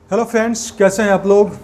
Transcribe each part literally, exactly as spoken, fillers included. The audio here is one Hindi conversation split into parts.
हेलो फ्रेंड्स, कैसे हैं आप लोग।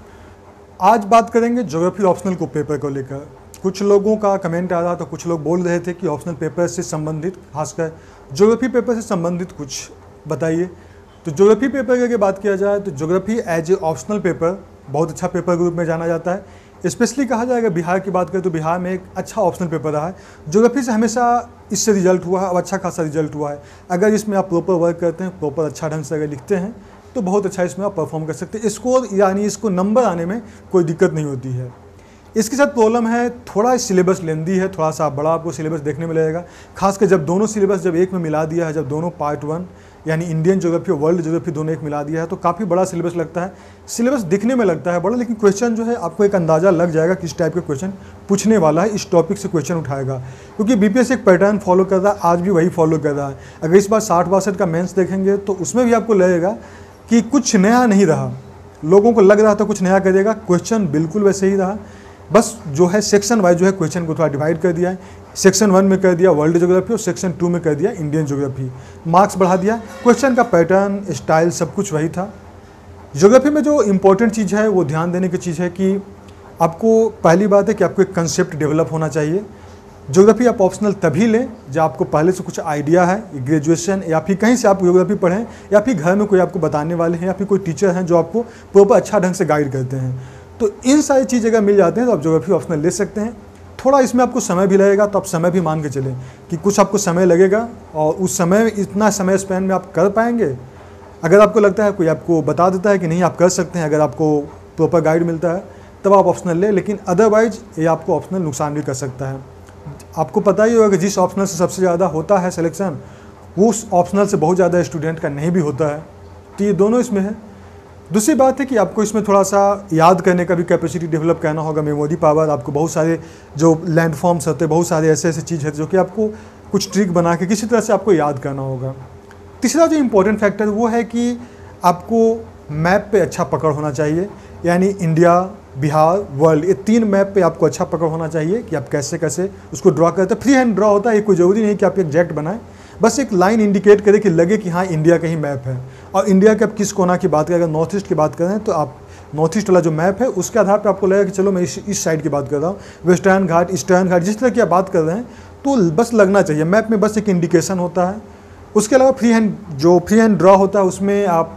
आज बात करेंगे ज्योग्राफी ऑप्शनल को पेपर को लेकर। कुछ लोगों का कमेंट आ रहा था, कुछ लोग बोल रहे थे कि ऑप्शनल पेपर से संबंधित, खासकर ज्योग्राफी पेपर से संबंधित कुछ बताइए। तो ज्योग्राफी पेपर की बात किया जाए तो geography as a optional paper बहुत अच्छा पेपर के रूप में जाना जाता है। स्पेशली कहा जाएगा बिहार की बात करें तो बिहार में एक अच्छा ऑप्शनल पेपर रहा है। ज्योग्राफी से हमेशा इससे रिजल्ट हुआ है और अच्छा खासा रिजल्ट हुआ है। अगर इसमें आप प्रॉपर वर्क करते हैं, प्रॉपर अच्छा ढंग से अगर लिखते हैं तो बहुत अच्छा इसमें आप परफॉर्म कर सकते हैं। स्कोर यानी इसको नंबर आने में कोई दिक्कत नहीं होती है। इसके साथ प्रॉब्लम है, थोड़ा सिलेबस लेंदी है, थोड़ा सा बड़ा आपको सिलेबस देखने में लगेगा। खासकर जब दोनों सिलेबस जब एक में मिला दिया है, जब दोनों पार्ट वन यानी इंडियन ज्योग्राफी और वर्ल्ड ज्योग्राफी दोनों एक मिला दिया है तो काफ़ी बड़ा सिलेबस लगता है। सिलेबस दिखने में लगता है बड़ा, लेकिन क्वेश्चन जो है आपको एक अंदाज़ा लग जाएगा किस टाइप के क्वेश्चन पूछने वाला है, इस टॉपिक से क्वेश्चन उठाएगा। क्योंकि बीपीएससी एक पैटर्न फॉलो कर रहा है, आज भी वही फॉलो कर रहा है। अगर इस बार साठ बासठ का मेंस देखेंगे तो उसमें भी आपको लगेगा कि कुछ नया नहीं रहा। लोगों को लग रहा था कुछ नया करेगा, क्वेश्चन बिल्कुल वैसे ही रहा। बस जो है सेक्शन वाइज जो है क्वेश्चन को थोड़ा डिवाइड कर दिया है। सेक्शन वन में कर दिया वर्ल्ड ज्योग्राफी और सेक्शन टू में कर दिया इंडियन ज्योग्राफी। मार्क्स बढ़ा दिया। क्वेश्चन का पैटर्न, स्टाइल सब कुछ वही था। ज्योग्राफी में जो इम्पोर्टेंट चीज़ है वो ध्यान देने की चीज़ है कि आपको पहली बात है कि आपको एक कंसेप्ट डेवलप होना चाहिए। ज्योग्राफी आप ऑप्शनल तभी लें जब आपको पहले से कुछ आइडिया है, ग्रेजुएशन या फिर कहीं से आप ज्योग्राफी पढ़ें या फिर घर में कोई आपको बताने वाले हैं या फिर कोई टीचर हैं जो आपको प्रॉपर अच्छा ढंग से गाइड करते हैं। तो इन सारी चीज़ अगर मिल जाते हैं तो आप ज्योग्राफी ऑप्शनल ले सकते हैं। थोड़ा इसमें आपको समय भी लगेगा, तो आप समय भी मान के चलें कि कुछ आपको समय लगेगा और उस समय इतना समय स्पैन में आप कर पाएंगे। अगर आपको लगता है कोई आपको बता देता है कि नहीं आप कर सकते हैं, अगर आपको प्रॉपर गाइड मिलता है तब आप ऑप्शनल लें, लेकिन अदरवाइज ये आपको ऑप्शनल नुकसान भी कर सकता है। आपको पता ही होगा कि जिस ऑप्शनल से सबसे ज़्यादा होता है सिलेक्शन, वो उस ऑप्शनल से बहुत ज़्यादा स्टूडेंट का नहीं भी होता है। तो ये दोनों इसमें है। दूसरी बात है कि आपको इसमें थोड़ा सा याद करने का भी कैपेसिटी डेवलप करना होगा, मेमोरी पावर। आपको बहुत सारे जो लैंडफॉर्म्स होते हैं, बहुत सारे ऐसे ऐसे चीज़ है जो कि आपको कुछ ट्रिक बना के किसी तरह से आपको याद करना होगा। तीसरा जो इम्पोर्टेंट फैक्टर वो है कि आपको मैप पे अच्छा पकड़ होना चाहिए। यानी इंडिया, बिहार, वर्ल्ड, ये तीन मैप पे आपको अच्छा पकड़ होना चाहिए कि आप कैसे कैसे उसको ड्रॉ करते हैं। फ्री हैंड ड्रॉ होता है, ये कोई ज़रूरी नहीं कि आप एग्जैक्ट बनाएं, बस एक लाइन इंडिकेट करें कि लगे कि हाँ इंडिया का ही मैप है। और इंडिया के आप किस कोना की बात करें, अगर नॉर्थ ईस्ट की बात करें तो आप नॉर्थ ईस्ट वाला जो मैप है उसके आधार पर आपको लगेगा कि चलो मैं इस इस साइड की बात कर रहा हूँ, वेस्टर्न घाट, ईस्टर्न घाट, जिस तरह की आप बात कर रहे हैं तो बस लगना चाहिए। मैप में बस एक इंडिकेशन होता है। उसके अलावा फ्री हैंड जो फ्री हैंड ड्रॉ होता है उसमें आप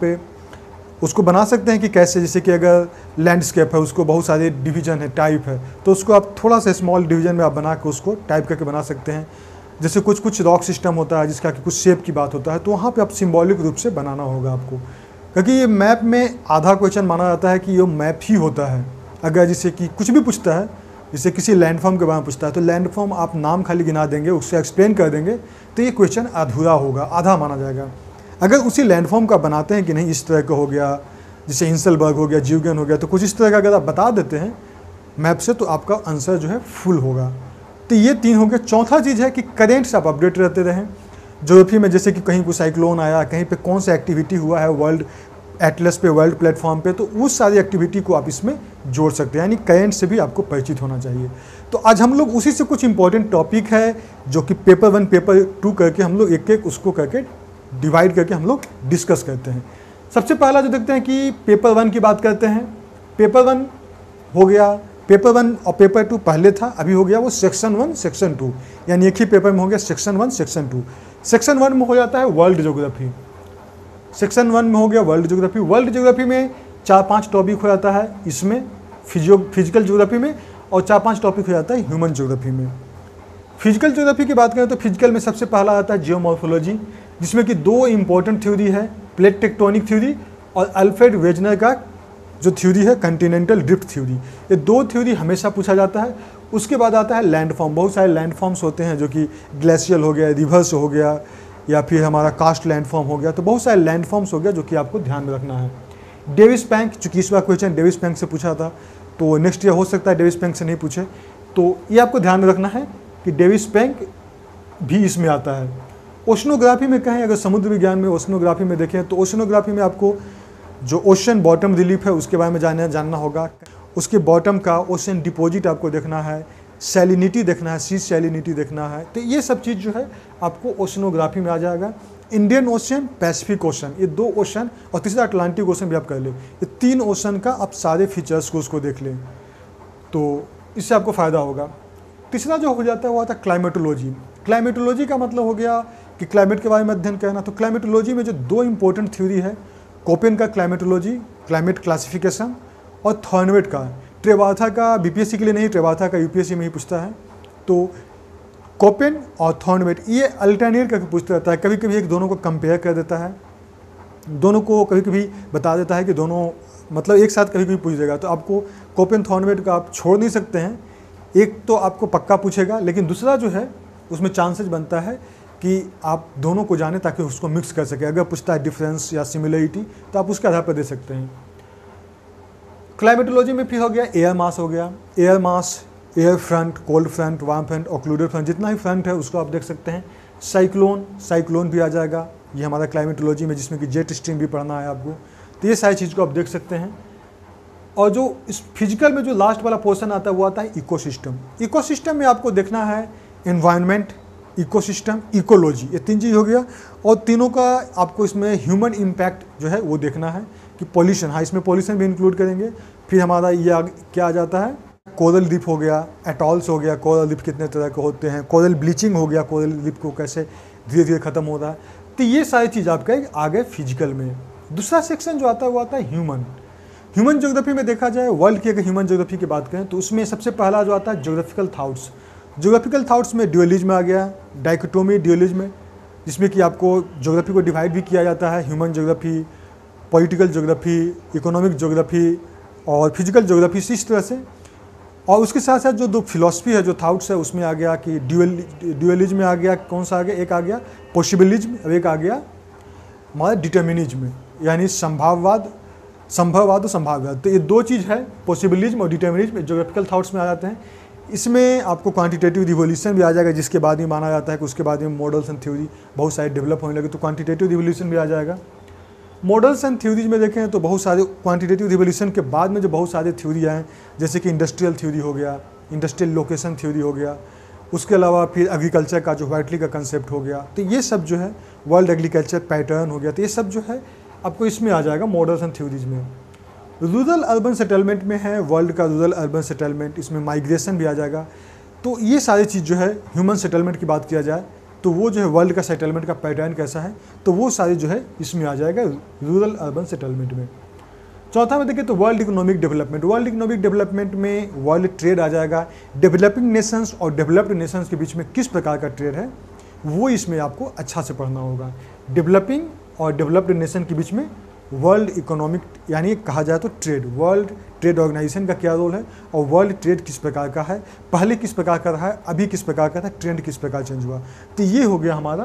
उसको बना सकते हैं कि कैसे, जैसे कि अगर लैंडस्केप है उसको बहुत सारे डिवीजन है, टाइप है, तो उसको आप थोड़ा सा स्मॉल डिवीजन में आप बना के उसको टाइप करके बना सकते हैं। जैसे कुछ कुछ रॉक सिस्टम होता है जिसका कि कुछ शेप की बात होता है, तो वहाँ पे आप सिंबॉलिक रूप से बनाना होगा आपको। क्योंकि ये मैप में आधा क्वेश्चन माना जाता है कि ये मैप ही होता है। अगर जैसे कि कुछ भी पूछता है, जैसे किसी लैंडफॉर्म के बारे में पूछता है तो लैंडफॉर्म आप नाम खाली गिना देंगे, उससे एक्सप्लेन कर देंगे तो ये क्वेश्चन अधूरा होगा, आधा माना जाएगा। अगर उसी लैंडफॉर्म का बनाते हैं कि नहीं इस तरह का हो गया, जैसे हिंसलबर्ग हो गया, जीवगन हो गया, तो कुछ इस तरह का अगर आप बता देते हैं मैप से तो आपका आंसर जो है फुल होगा। तो ये तीन हो गए। चौथा चीज़ है कि करेंट से आप अपडेट रहते रहें ज्योग्राफी में। जैसे कि कहीं कोई साइक्लोन आया, कहीं पे कौन सा एक्टिविटी हुआ है वर्ल्ड एटलस पे, वर्ल्ड प्लेटफॉर्म पे, तो उस सारी एक्टिविटी को आप इसमें जोड़ सकते हैं। यानी करेंट से भी आपको परिचित होना चाहिए। तो आज हम लोग उसी से कुछ इंपॉर्टेंट टॉपिक है जो कि पेपर वन पेपर टू करके हम लोग एक एक उसको करके डिवाइड करके हम लोग डिस्कस करते हैं। सबसे पहला जो देखते हैं कि पेपर वन की बात करते हैं। पेपर वन हो गया, पेपर वन और पेपर टू पहले था, अभी हो गया वो सेक्शन वन सेक्शन टू, यानी एक ही पेपर में हो गया section one section two. Section one में हो जाता है वर्ल्ड ज्योग्राफी, सेक्शन वन में हो गया वर्ल्ड ज्योग्राफी। वर्ल्ड ज्योग्राफी में चार पांच टॉपिक हो जाता है इसमें, फिजियो फिजिकल ज्योग्राफी में, और चार पांच टॉपिक हो जाता है ह्यूमन ज्योग्राफी में। फिजिकल ज्योग्राफी की बात करें तो फिजिकल में सबसे पहला आता है जियोमॉर्फोलॉजी, जिसमें कि दो इंपॉर्टेंट थ्योरी है, प्लेट टेक्टोनिक थ्योरी और अल्फ्रेड वेजनर का जो थ्योरी है कंटिनेंटल ड्रिफ्ट थ्योरी। ये दो थ्योरी हमेशा पूछा जाता है। उसके बाद आता है लैंडफॉर्म। बहुत सारे लैंडफॉर्म्स होते हैं जो कि ग्लेशियल हो गया, रिवर्स हो गया, या फिर हमारा कास्ट लैंडफॉर्म हो गया, तो बहुत सारे लैंडफॉर्म्स हो गया जो कि आपको ध्यान में रखना है। डेविस बैंक, चूँकि इस बार क्वेश्चन डेविस बैंक से पूछा था तो नेक्स्ट ईयर हो सकता है डेविस बैंक से नहीं पूछे, तो ये आपको ध्यान में रखना है कि डेविस बैंक भी इसमें आता है। ओशनोग्राफी में कहें, अगर समुद्र विज्ञान में ओशनोग्राफी में देखें तो ओशनोग्राफी में आपको जो ओशन बॉटम रिलीफ है उसके बारे में जानना जानना होगा। उसके बॉटम का ओशन डिपॉजिट आपको देखना है, सैलिनिटी देखना है, सी सैलिनिटी देखना है। तो ये सब चीज़ जो है आपको ओशनोग्राफी में आ जाएगा। इंडियन ओशन, पैसिफिक ओशन, ये दो ओशन, और तीसरा अटलांटिक ओशन भी आप कर लें। ये तीन ओशन का आप सारे फीचर्स को उसको देख लें तो इससे आपको फ़ायदा होगा। तीसरा जो हो जाता है वो आता है क्लाइमेटोलॉजी। क्लाइमेटोलॉजी का मतलब हो गया कि क्लाइमेट के बारे में अध्ययन करना। तो क्लाइमेटोलॉजी में जो दो इंपॉर्टेंट थ्योरी है, कोपेन का क्लाइमेटोलॉजी, क्लाइमेट क्लासिफिकेशन, और थॉर्नवेट का। ट्रेवाथा का बीपीएससी के लिए नहीं, ट्रेवाथा का यूपीएससी में ही पूछता है। तो कोपेन और थॉर्नवेट ये अल्टरनेट करके पूछता रहता है, कभी कभी एक दोनों को कंपेयर कर देता है, दोनों को कभी कभी बता देता है कि दोनों मतलब एक साथ कभी कभी पूछ देगा। तो आपको कोपेन थॉर्नवेट का आप छोड़ नहीं सकते हैं, एक तो आपको पक्का पूछेगा, लेकिन दूसरा जो है उसमें चांसेस बनता है कि आप दोनों को जाने ताकि उसको मिक्स कर सके। अगर पूछता है डिफरेंस या सिमिलरिटी तो आप उसके आधार पर दे सकते हैं। क्लाइमेटोलॉजी में फिर हो गया एयर मास, हो गया air mass, air front, cold front, warm front, occluded front, जितना ही फ्रंट है उसको आप देख सकते हैं। साइक्लोन, साइक्लोन भी आ जाएगा, ये हमारा क्लाइमेटोलॉजी में, जिसमें कि जेट स्ट्रीम भी पढ़ना है आपको। तो ये सारी चीज़ को आप देख सकते हैं। और जो इस फिजिकल में जो लास्ट वाला पोर्शन आता है वो आता है इकोसिस्टम। इकोसिस्टम में आपको देखना है एनवायरनमेंट, इकोसिस्टम, इकोलॉजी, ये तीन चीज़ हो गया। और तीनों का आपको इसमें ह्यूमन इम्पैक्ट जो है वो देखना है कि पॉल्यूशन, हाँ इसमें पॉल्यूशन भी इंक्लूड करेंगे। फिर हमारा ये क्या आ जाता है, कोरल रीफ हो गया, एटॉल्स हो गया, कोरल रीफ कितने तरह के होते हैं, कोरल ब्लीचिंग हो गया, कोरल रीफ को कैसे धीरे धीरे ख़त्म हो रहा है। तो ये सारी चीज़ आपका आगे फिजिकल में। दूसरा सेक्शन जो आता है वो आता है ह्यूमन। ह्यूमन ज्योग्राफी में देखा जाए, वर्ल्ड की अगर ह्यूमन ज्योग्राफी की बात करें तो उसमें सबसे पहला जो आता है ज्योग्राफिकल थाट्स। ज्योग्राफिकल थाट्स में ड्यूअलिज्म आ गया, डाइकोटोमी ड्यूअलिज्म, जिसमें कि आपको ज्योग्राफी को डिवाइड भी किया जाता है, human geography, political geography, economic geography और फिजिकल ज्योग्राफी, इस तरह से। और उसके साथ साथ जो दो फिलॉसफी है, जो थाट्स है, उसमें आ गया कि ड्यूअल ड्यूअलिज्म में आ गया, कौन सा आ गया, एक आ गया पॉसिबिलिज्म और एक आ गया हमारा डिटर्मिनिज्म, यानी संभाववाद, संभववाद और संभाव्यवाद। तो ये दो चीज़ है, पॉसिबिलिज्म और डिटर्मिनिज्म, ज्योग्राफिकल थाट्स में आ जाते हैं। इसमें आपको क्वांटिटेटिव रिवोल्यूशन भी आ जाएगा, जिसके बाद में माना जाता है कि उसके बाद में मॉडल्स एंड थ्योरी बहुत सारे डेवलप होने लगे, तो क्वांटिटेटिव रिवोल्यूशन भी आ जाएगा। मॉडल्स एंड थ्योरीज में देखें तो बहुत सारे क्वांटिटेटिव रिवोल्यूशन के बाद में जो बहुत सारे थ्योरी आए, जैसे कि इंडस्ट्रियल थ्योरी हो गया, इंडस्ट्रियल लोकेशन थ्योरी हो गया, उसके अलावा फिर एग्रीकल्चर का जो व्हाइटली का कंसेप्ट हो गया। तो ये सब जो है वर्ल्ड एग्रीकल्चर पैटर्न हो गया। तो ये सब जो है आपको इसमें आ जाएगा मॉडल्स एंड थ्योरीज में। रूरल अर्बन सेटलमेंट में है वर्ल्ड का रूरल अर्बन सेटलमेंट, इसमें माइग्रेशन भी आ जाएगा। तो ये सारी चीज़ जो है ह्यूमन सेटलमेंट की बात किया जाए तो वो जो है वर्ल्ड का सेटलमेंट का पैटर्न कैसा है, तो वो सारी जो है इसमें आ जाएगा रूरल अर्बन सेटलमेंट में। चौथा में देखें तो world economic development. World economic development में वर्ल्ड ट्रेड आ जाएगा। डेवलपिंग नेशंस और डेवलप्ड नेशंस के बीच में किस प्रकार का ट्रेड है वो इसमें आपको अच्छा से पढ़ना होगा। डेवलपिंग और डेवलप्ड नेशन के बीच में वर्ल्ड इकोनॉमिक, यानी कहा जाए तो ट्रेड, वर्ल्ड ट्रेड ऑर्गेनाइजेशन का क्या रोल है और वर्ल्ड ट्रेड किस प्रकार का है, पहले किस प्रकार का रहा है, अभी किस प्रकार का था, ट्रेंड किस प्रकार चेंज हुआ। तो ये हो गया हमारा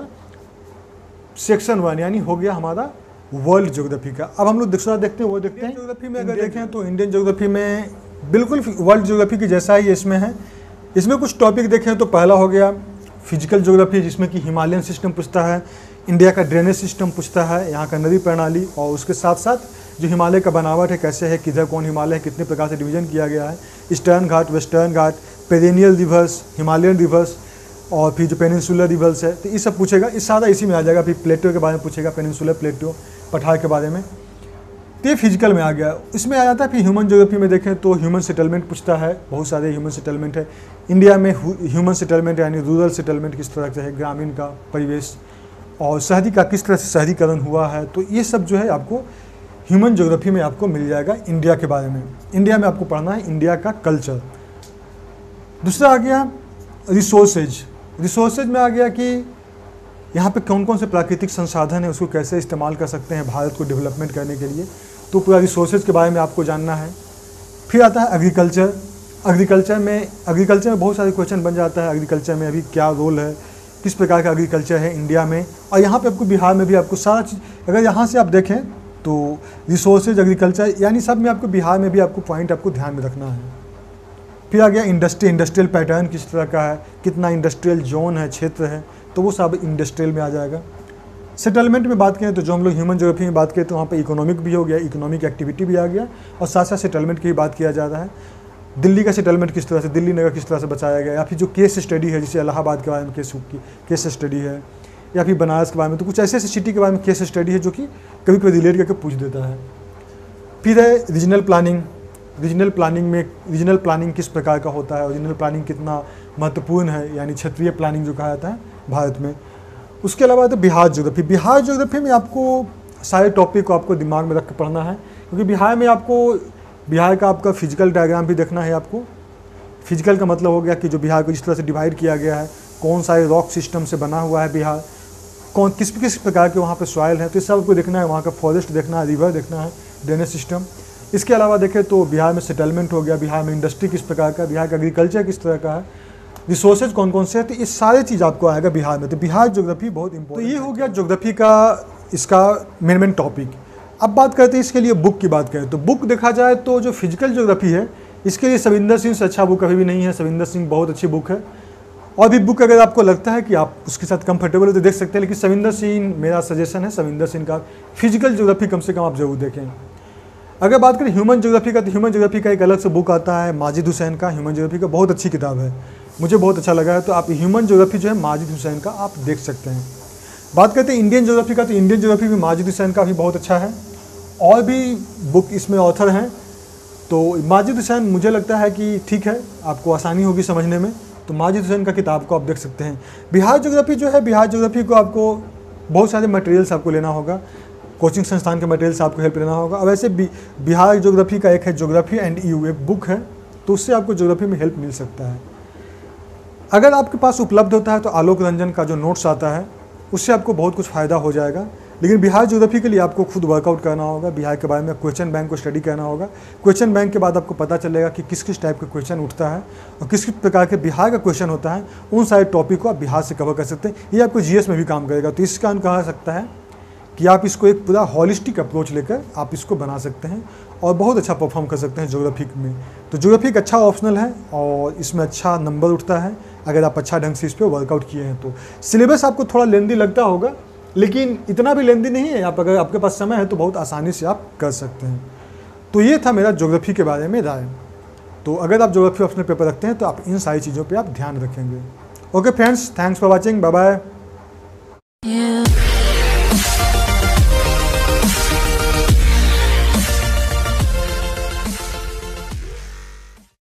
सेक्शन वन, यानी हो गया हमारा वर्ल्ड ज्योग्राफी का। अब हम लोग दूसरा देखते हैं, वो देखते हैं ज्योग्राफी में अगर देखें तो इंडियन ज्योग्राफी में बिल्कुल वर्ल्ड ज्योग्राफी की जैसा ही इसमें है। इसमें कुछ टॉपिक देखें तो पहला हो गया फिजिकल ज्योग्राफी, जिसमें कि हिमालयन सिस्टम पूछता है, इंडिया का ड्रेनेज सिस्टम पूछता है, यहाँ का नदी प्रणाली, और उसके साथ साथ जो हिमालय का बनावट है कैसे है, किधर कौन हिमालय है, कितने प्रकार से डिवीजन किया गया है, eastern Ghat, western Ghat, perennial rivers, Himalayan rivers, और फिर जो पेनिनसुलर रिवर्स है, तो ये सब पूछेगा। इस सारा इसी में आ जाएगा। फिर प्लेटो के बारे में पूछेगा, पेनिनसुलर प्लेटो, पठार के बारे में। तो ये फिजिकल में आ गया। इसमें आ जाता है फिर ह्यूमन ज्योग्राफी में देखें तो ह्यूमन सेटलमेंट पूछता है, बहुत सारे ह्यूमन सेटलमेंट है। इंडिया में ह्यूमन सेटलमेंट यानी रूरल सेटलमेंट किस तरह से है, ग्रामीण का परिवेश, और शहरी का किस तरह से शहरीकरण हुआ है। तो ये सब जो है आपको ह्यूमन ज्योग्राफी में आपको मिल जाएगा। इंडिया के बारे में, इंडिया में आपको पढ़ना है इंडिया का कल्चर। दूसरा आ गया रिसोर्सेज। रिसोर्सेज में आ गया कि यहाँ पे कौन कौन से प्राकृतिक संसाधन है, उसको कैसे इस्तेमाल कर सकते हैं भारत को डेवलपमेंट करने के लिए, तो पूरा रिसोर्सेज के बारे में आपको जानना है। फिर आता है एग्रीकल्चर। एग्रीकल्चर में एग्रीकल्चर में बहुत सारे क्वेश्चन बन जाता है। एग्रीकल्चर में अभी क्या रोल है, किस प्रकार का एग्रीकल्चर है इंडिया में, और यहाँ पे आपको बिहार में भी आपको सारा चीज़, अगर यहाँ से आप देखें तो रिसोर्सेज, एग्रीकल्चर, यानी सब में आपको बिहार में भी आपको पॉइंट आपको ध्यान में रखना है। फिर आ गया इंडस्ट्री। इंडस्ट्रियल पैटर्न किस तरह का है, कितना इंडस्ट्रियल जोन है, क्षेत्र है, तो वो सब इंडस्ट्रियल में आ जाएगा। सेटलमेंट में बात करें तो जो हम लोग ह्यूमन ज्योग्राफी में बात करें तो वहाँ पे इकोनॉमिक भी हो गया, इकोनॉमिक एक्टिविटी भी आ गया, और साथ साथ सेटलमेंट की भी बात किया जा रहा है। दिल्ली का सेटलमेंट किस तरह से, दिल्ली नगर किस तरह से बचाया गया, या फिर जो केस स्टडी है, जिसे इलाहाबाद के बारे में केस की केस स्टडी है, या फिर बनारस के बारे में, तो कुछ ऐसे ऐसे सिटी के बारे में केस स्टडी है जो कि कभी कभी रिलेट करके पूछ देता है। फिर है रीजनल प्लानिंग। रीजनल प्लानिंग में रीजनल प्लानिंग किस प्रकार का होता है, रीजनल प्लानिंग कितना महत्वपूर्ण है, यानी क्षेत्रीय प्लानिंग जो कहा जाता है भारत में। उसके अलावा तो बिहार ज्योग्राफी। बिहार ज्योग्राफी में आपको सारे टॉपिक को आपको दिमाग में रख के पढ़ना है, क्योंकि बिहार में आपको बिहार का आपका फिजिकल डायग्राम भी देखना है। आपको फिजिकल का मतलब हो गया कि जो बिहार को जिस तरह से डिवाइड किया गया है, कौन सा रॉक सिस्टम से बना हुआ है बिहार, कौन किस किस प्रकार के वहाँ पे सॉइल है, तो ये सब को देखना है। वहाँ का फॉरेस्ट देखना है, रिवर देखना है, ड्रेनेज सिस्टम। इसके अलावा देखें तो बिहार में सेटलमेंट हो गया, बिहार में इंडस्ट्री किस प्रकार का, बिहार का एग्रीकल्चर किस तरह का है, रिसोर्सेज कौन कौन से हैं, तो ये सारी चीज़ आपको आएगा बिहार में। तो बिहार ज्योग्राफी बहुत इंपॉर्टेंट। तो ये हो गया ज्योग्राफी का इसका मेन मेन टॉपिक। अब बात करते हैं इसके लिए बुक की बात करें तो बुक देखा जाए तो जो फिजिकल ज्योग्राफी है इसके लिए सविंदर सिंह से अच्छा बुक अभी भी नहीं है। सविंदर सिंह बहुत अच्छी बुक है, और भी बुक अगर आपको लगता है कि आप उसके साथ कंफर्टेबल हो तो देख सकते हैं, लेकिन सविंदर सिंह मेरा सजेशन है, सविंदर सिंह का फिजिकल ज्योग्राफी कम से कम आप जरूर देखें। अगर बात करें ह्यूमन ज्योग्राफी का, तो ह्यूमन ज्योग्राफी का एक अलग से बुक आता है माजिद हुसैन का। ह्यूमन ज्योग्राफी का बहुत अच्छी किताब है, मुझे बहुत अच्छा लगा है। तो आप ह्यूमन ज्योग्राफी जो है माजिद हुसैन का आप देख सकते हैं। बात करते हैं इंडियन ज्योग्राफी का, तो इंडियन ज्योग्राफी भी माजिद हुसैन का भी बहुत अच्छा है, और भी बुक इसमें ऑथर हैं। तो माजिद हुसैन मुझे लगता है कि ठीक है, आपको आसानी होगी समझने में, तो माजिद हुसैन का किताब को आप देख सकते हैं। बिहार ज्योग्राफी जो है, बिहार ज्योग्राफी को आपको बहुत सारे मटेरियल्स आपको लेना होगा, कोचिंग संस्थान के मटेरियल्स आपको हेल्प लेना होगा। अब वैसे बिहार ज्योग्राफी का एक है ज्योग्राफी एंड यू, एक बुक है, तो उससे आपको ज्योग्राफी में हेल्प मिल सकता है। अगर आपके पास उपलब्ध होता है तो आलोक रंजन का जो नोट्स आता है उससे आपको बहुत कुछ फ़ायदा हो जाएगा। लेकिन बिहार ज्योग्राफी के लिए आपको खुद वर्कआउट करना होगा, बिहार के बारे में क्वेश्चन बैंक को स्टडी करना होगा। क्वेश्चन बैंक के बाद आपको पता चलेगा कि किस किस टाइप का क्वेश्चन उठता है और किस किस प्रकार के बिहार का क्वेश्चन होता है। उन सारे टॉपिक को आप बिहार से कवर कर सकते हैं, ये आपको जीएस में भी काम करेगा। तो इस कारण कहा सकता है कि आप इसको एक पूरा हॉलिस्टिक अप्रोच लेकर आप इसको बना सकते हैं और बहुत अच्छा परफॉर्म कर सकते हैं ज्योग्राफी में। तो ज्योग्राफी एक अच्छा ऑप्शनल है और इसमें अच्छा नंबर उठता है अगर आप अच्छा ढंग से इस पर वर्कआउट किए हैं तो। सिलेबस आपको थोड़ा लेंदी लगता होगा, लेकिन इतना भी लेंदी नहीं है। आप अगर आपके पास समय है तो बहुत आसानी से आप कर सकते हैं। तो ये था मेरा ज्योग्राफी के बारे में राय। तो अगर आप ज्योग्राफी ऑप्शनल पेपर रखते हैं तो आप इन सारी चीज़ों पे आप ध्यान रखेंगे। Okay friends, thanks for watching, bye bye.